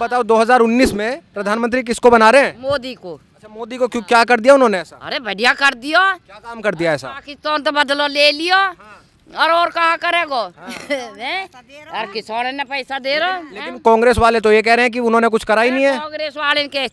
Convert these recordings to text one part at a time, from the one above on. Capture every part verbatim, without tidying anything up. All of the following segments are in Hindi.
बताओ दो हज़ार उन्नीस में प्रधानमंत्री किसको बना रहे हैं? मोदी को। अच्छा, मोदी को क्यों, क्या कर दिया उन्होंने ऐसा? अरे बढ़िया कर दिया। क्या काम कर दिया ऐसा? पाकिस्तान तो बदलो ले लिया। और और कहाँ करेगो? यार किसान ने पैसा दे रहा। लेकिन कांग्रेस वाले तो ये कह रहे हैं कि उन्होंने कुछ करा ही नहीं है। कांग्रेस वाले के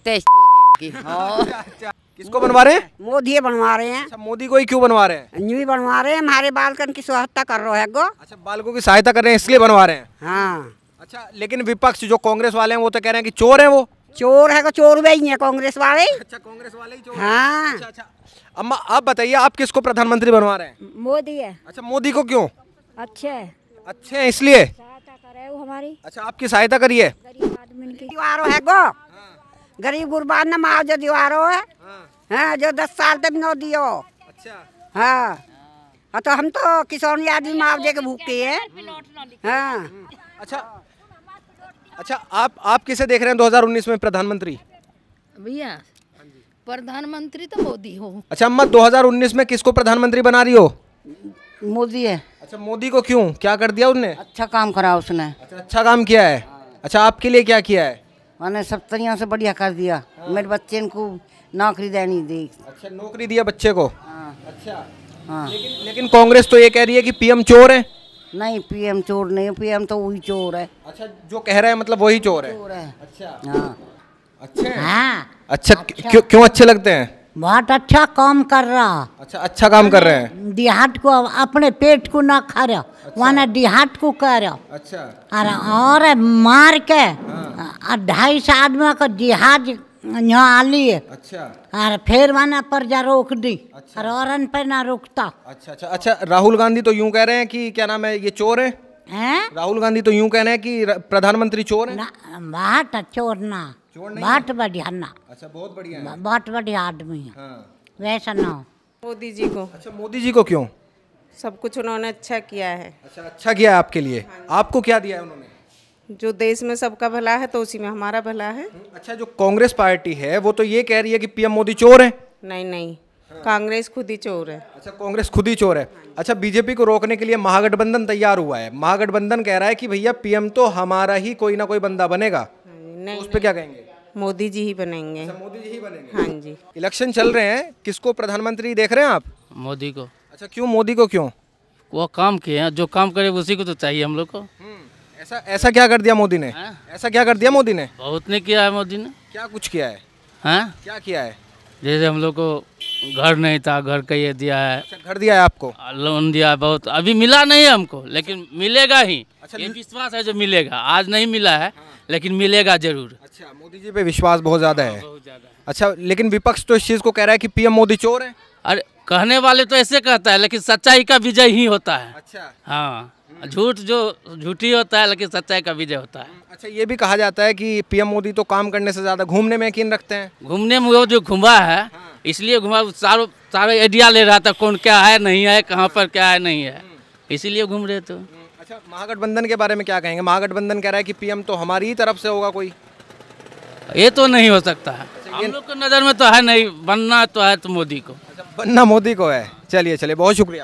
किसको बनवा रहे हैं? मोदी बनवा रहे हैं। अच्छा, मोदी को ही क्यों बनवा रहे हैं? न्यू बनवा रहे हैं, हमारे बालकन की सहायता कर रहे हैं गो। अच्छा, बालकों की सहायता कर रहे हैं इसलिए बनवा रहे हैं। हाँ। अच्छा, लेकिन विपक्ष जो कांग्रेस वाले हैं वो तो कह रहे हैं कि चोर हैं वो। चोर है को चोर भी है कांग्रेस वाले। अच्छा, कांग्रेस वाले ही चोर। हाँ। अच्छा अच्छा, अम्मा आप बताइए, आप किसको प्रधानमंत्री बनवा रहे हैं? मोदी है। अच्छा, मोदी को क्यों? अच्छे अच्छे हैं इसलिए। सहायता करे वो हमारी। अच्छा, आपकी सहायता करिए। गरीब आदमी की दीवारो है गो। गरीब गुरबान न मुआवजा दीवारो है। हाँ, जो दस साल तक न दियो। अच्छा। हाँ, तो हम तो किसान आदमी मुआवजे के भूखे हैं। हाँ। अच्छा अच्छा, आप आप किसे देख रहे हैं दो हज़ार उन्नीस में प्रधानमंत्री? भैया प्रधानमंत्री तो मोदी हो। अच्छा अम्मा, दो हज़ार उन्नीस में किसको प्रधानमंत्री बना रही हो? मोदी है। अच्छा, मोदी को क्यों, क्या कर दिया उनने? अच्छा काम करा उसने। अच्छा, अच्छा काम किया है। अच्छा, आपके लिए क्या किया है? मैंने सब तरिया से बढ़िया कर दिया। मेरे बच्चे को नौकरी देनी दी। अच्छा, नौकरी दिया बच्चे को। हाँ। अच्छा। हाँ। लेकिन लेकिन कांग्रेस तो ये कह रही है कि पीएम चोर है। नहीं, पीएम चोर नहीं, पीएम तो वही चोर है। अच्छा, जो कह रहे हैं मतलब वही चोर है। चोर है। अच्छा। हाँ। अच्छे हैं? हाँ। अच्छा, क्यों क्यों अच्छे लगते हैं? बहुत अच्छा काम कर रहा। अच्छा, अच्छा काम कर रहे हैं। देहात को अपने पेट को ना खा रहा। अच्छा। वहाँ देहात को कर रहा। अच्छा। और और मार के ढाई सौ आदमी को जहाज यहाँ आ लिए। अच्छा। और फिर मैंने प्रजा रोक दी। अच्छा। और औरन पे ना रुकता। अच्छा अच्छा अच्छा, राहुल गांधी तो यूं कह रहे हैं कि क्या नाम है, ये चोर है। हैं? राहुल गांधी तो यूं कह रहे हैं कि र- प्रधानमंत्री चोर है। ना, बहुत चोर ना। चोर नहीं बहुत बढ़िया ना। अच्छा, बहुत बढ़िया है। बहुत बढ़िया आदमी है। हाँ। वैसा ना हो। मोदी जी को अच्छा, मोदी जी को क्यों? सब कुछ उन्होंने अच्छा किया है। अच्छा, अच्छा किया है आपके लिए। आपको क्या दिया है उन्होंने? जो देश में सबका भला है तो उसी में हमारा भला है। अच्छा, जो कांग्रेस पार्टी है वो तो ये कह रही है कि पीएम मोदी चोर है। नहीं नहीं, कांग्रेस खुद ही चोर है। अच्छा, कांग्रेस खुद ही चोर है। अच्छा, बीजेपी को रोकने के लिए महागठबंधन तैयार हुआ है। महागठबंधन कह रहा है कि भैया पीएम तो हमारा ही कोई ना कोई बंदा बनेगा। नहीं, तो उस पर क्या कहेंगे? मोदी जी ही बनेंगे। अच्छा, मोदी जी ही बनेंगे। हाँ जी। इलेक्शन चल रहे हैं, किसको प्रधानमंत्री देख रहे हैं आप? मोदी को। अच्छा, क्यों मोदी को क्यों? वो काम किए हैं, जो काम करे उसी को तो चाहिए हम लोग को। ऐसा ऐसा क्या कर दिया मोदी ने? ऐसा क्या कर दिया मोदी ने? बहुत ने किया है मोदी ने। क्या कुछ किया है? हैं? क्या किया है? जैसे हम लोग को घर नहीं था, घर का ये दिया है। अच्छा, घर दिया है आपको? लोन दिया है बहुत, अभी मिला नहीं है हमको, लेकिन मिलेगा ही। अच्छा, ये विश्वास है जो मिलेगा। आज नहीं मिला है लेकिन मिलेगा जरूर। अच्छा, मोदी जी पे विश्वास बहुत ज्यादा है। बहुत ज्यादा। अच्छा, लेकिन विपक्ष तो इस चीज को कह रहा है कि पीएम मोदी चोर है। अरे कहने वाले तो ऐसे कहता है, लेकिन सच्चाई का विजय ही होता है। अच्छा। हाँ, झूठ जो झूठी होता है लेकिन सच्चाई का विजय होता है। अच्छा, ये भी कहा जाता है कि पीएम मोदी तो काम करने से ज्यादा घूमने में यकीन रखते हैं। घूमने में वो जो घुमा है, इसलिए घुमा, सारों सारे आइडिया ले रहा था कौन क्या है नहीं है, कहाँ पर क्या है नहीं है, इसीलिए घूम रहे थे। अच्छा, महागठबंधन के बारे में क्या कहेंगे? महागठबंधन कह रहा है कि पीएम तो हमारी ही तरफ से होगा कोई। ये तो नहीं हो सकता है। हम लोग को नज़र में तो है नहीं, बनना तो है तो मोदी को। अच्छा, बनना मोदी को है। चलिए चलिए, बहुत शुक्रिया।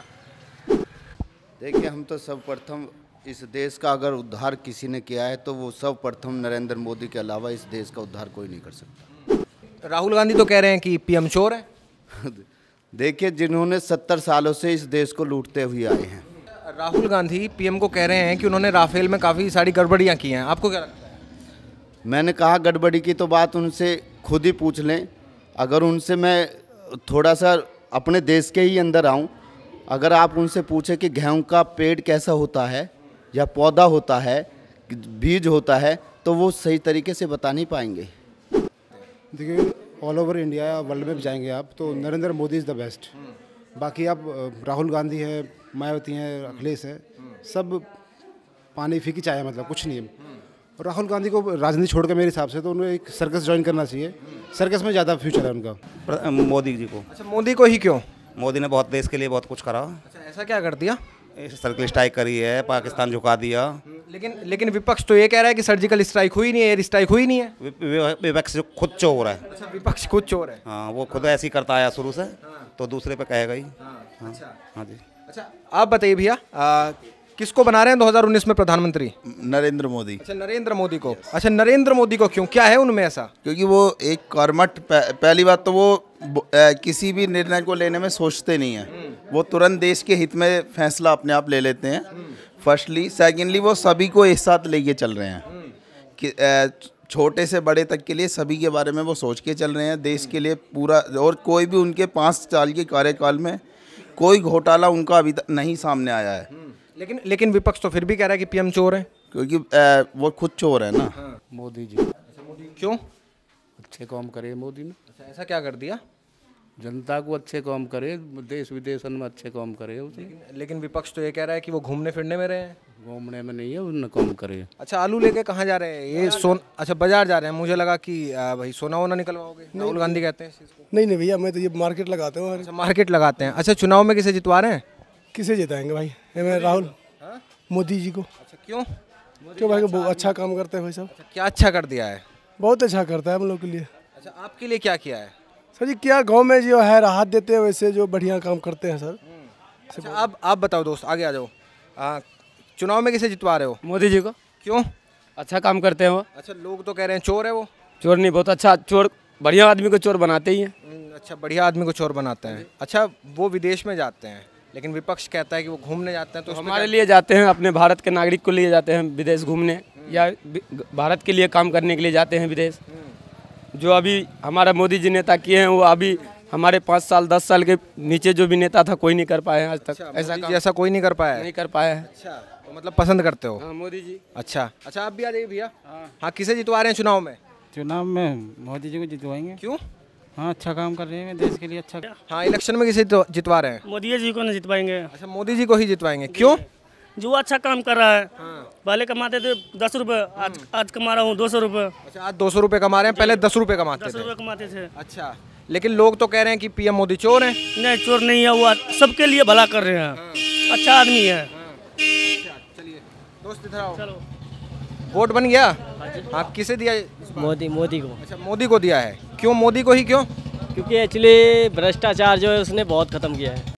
देखिए, हम तो सर्वप्रथम इस देश का अगर उद्धार किसी ने किया है तो वो सर्वप्रथम नरेंद्र मोदी के अलावा इस देश का उद्धार कोई नहीं कर सकता। राहुल गांधी तो कह रहे हैं कि पीएम चोर है। देखिए, जिन्होंने सत्तर सालों से इस देश को लूटते हुए आए हैं। राहुल गांधी पीएम को कह रहे हैं कि उन्होंने राफेल में काफ़ी सारी गड़बड़ियाँ की हैं। आपको क्या लगता है? मैंने कहा गड़बड़ी की तो बात उनसे खुद ही पूछ लें। अगर उनसे मैं थोड़ा सा अपने देश के ही अंदर आऊं, अगर आप उनसे पूछें कि गेहूं का पेड़ कैसा होता है या पौधा होता है, बीज होता है, तो वो सही तरीके से बता नहीं पाएंगे। देखिए, ऑल ओवर इंडिया या वर्ल्ड में जाएंगे आप तो Narendra Modi is the best. बाकी आप राहुल गांधी है, मायावती हैं, अखिलेश है, सब पानी फीकी चाय है, मतलब कुछ नहीं है। और राहुल गांधी को राजनीति छोड़ के मेरे हिसाब से तो उन्हें एक सर्कस ज्वाइन करना चाहिए। सर्कस में ज़्यादा फ्यूचर है उनका। मोदी जी को। अच्छा, मोदी को ही क्यों? मोदी ने बहुत देश के लिए बहुत कुछ करा। अच्छा, ऐसा क्या कर दिया? सर्जिकल स्ट्राइक करी है, पाकिस्तान झुका दिया। लेकिन लेकिन विपक्ष तो ये कह रहा है कि सर्जिकल स्ट्राइक हुई नहीं है, एयर स्ट्राइक हुई नहीं है। विपक्ष खुद चोर है। अच्छा, विपक्ष खुद चोर है। हाँ, वो खुद ऐसी करता आया शुरू से, तो दूसरे पे कहेगा ही। हाँ, अच्छा। हाँ जी। अच्छा, आप बताइए भैया, किसको बना रहे हैं दो हज़ार उन्नीस में प्रधानमंत्री? नरेंद्र मोदी। अच्छा, नरेंद्र मोदी को। अच्छा, नरेंद्र मोदी को क्यों, क्या है उनमें ऐसा? क्योंकि वो एक कर्मठ, पहली बात तो वो आ, किसी भी निर्णय को लेने में सोचते नहीं है, वो तुरंत देश के हित में फैसला अपने आप ले लेते हैं। फर्स्टली। सेकेंडली, वो सभी को एक साथ लेके चल रहे हैं कि आ, छोटे से बड़े तक के लिए सभी के बारे में वो सोच के चल रहे हैं, देश के लिए पूरा। और कोई भी उनके पाँच साल के कार्यकाल में कोई घोटाला उनका अभी तक नहीं सामने आया है। लेकिन लेकिन विपक्ष तो फिर भी कह रहा है कि पीएम चोर है, क्योंकि आ, वो खुद चोर है ना। मोदी जी। मोदी क्यों? अच्छे काम करे मोदी ने। अच्छा, ऐसा क्या कर दिया? जनता को अच्छे काम करे, देश विदेशन में अच्छे काम करे उसने। लेकिन, लेकिन विपक्ष तो ये कह रहा है कि वो घूमने फिरने में रहे हैं। घूमने में नहीं है, उन्होंने काम करे। अच्छा, आलू लेके कहाँ जा रहे हैं ये? सोन अच्छा, बाजार जा रहे हैं। मुझे लगा कि आ, भाई सोना वोना निकलवाओगे, राहुल गांधी कहते हैं इस चीज़ को। नहीं नहीं भैया, मैं तो ये मार्केट लगाते हूँ। अच्छा, मार्केट लगाते हैं। अच्छा, चुनाव में किसे जितवा रहे हैं? किसे जिताएंगे भाई? मैं राहुल मोदी जी को। अच्छा, क्यों? क्यों भाई? बहुत अच्छा काम करते हैं भाई साहब। क्या अच्छा कर दिया है? बहुत अच्छा करता है हम लोग के लिए। अच्छा, आपके लिए क्या किया है? सर जी, क्या गांव में जो है राहत देते हैं, वैसे जो बढ़िया काम करते हैं सर। अच्छा, आप आप बताओ दोस्त, आगे आ जाओ। आ, चुनाव में किसे जितवा रहे हो? मोदी जी को। क्यों? अच्छा काम करते हैं वो। अच्छा, लोग तो कह रहे हैं चोर है वो। चोर नहीं, बहुत अच्छा चोर, बढ़िया आदमी को चोर बनाते ही हैं। अच्छा, बढ़िया आदमी को चोर बनाते हैं। अच्छा, वो विदेश में जाते हैं, लेकिन विपक्ष कहता है कि वो घूमने जाते हैं। तो, तो हमारे लिए जाते हैं, अपने भारत के नागरिक को लिए जाते हैं विदेश घूमने, या भारत के लिए काम करने के लिए जाते हैं विदेश। जो अभी हमारा मोदी जी नेता किए हैं, वो अभी हमारे पाँच साल दस साल के नीचे जो भी नेता था कोई नहीं कर पाया आज तक। अच्छा, ऐसा काम ऐसा कोई नहीं कर पाया है? नहीं कर पाया है। अच्छा, तो मतलब पसंद करते हो? हाँ, मोदी जी। अच्छा अच्छा, आप भी आ जाइए भैया। हाँ, किसे जितवा रहे हैं चुनाव में? चुनाव में मोदी जी को जितवाएंगे। क्यों? हाँ, अच्छा काम कर रहे हैं देश के लिए। अच्छा। हाँ, इलेक्शन में किसे जितवा रहे हैं? मोदी जी को नहीं जितवाएंगे। अच्छा, मोदी जी को ही जितवाएंगे। क्यों? जो अच्छा काम कर रहा है। हाँ। पहले कमाते थे दस रुपए, आज आज कमा रहा हूँ दो सौ रुपये। अच्छा, आज दो सौ रुपये कमा रहे हैं, पहले दस रुपये कमाते थे। दस रुपये कमाते थे। अच्छा, लेकिन लोग तो कह रहे हैं कि पीएम मोदी चोर हैं। नहीं, चोर नहीं है, वो सबके लिए भला कर रहे हैं। हाँ। अच्छा आदमी है। अच्छा, चलिए दोस्त इधर आओ। चलो, वोट बन गया? हाँ, किसे दिया? मोदी मोदी को। अच्छा, मोदी को दिया है। क्यों मोदी को ही? क्यों? क्योंकि एक्चुअली भ्रष्टाचार जो है उसने बहुत खत्म किया है।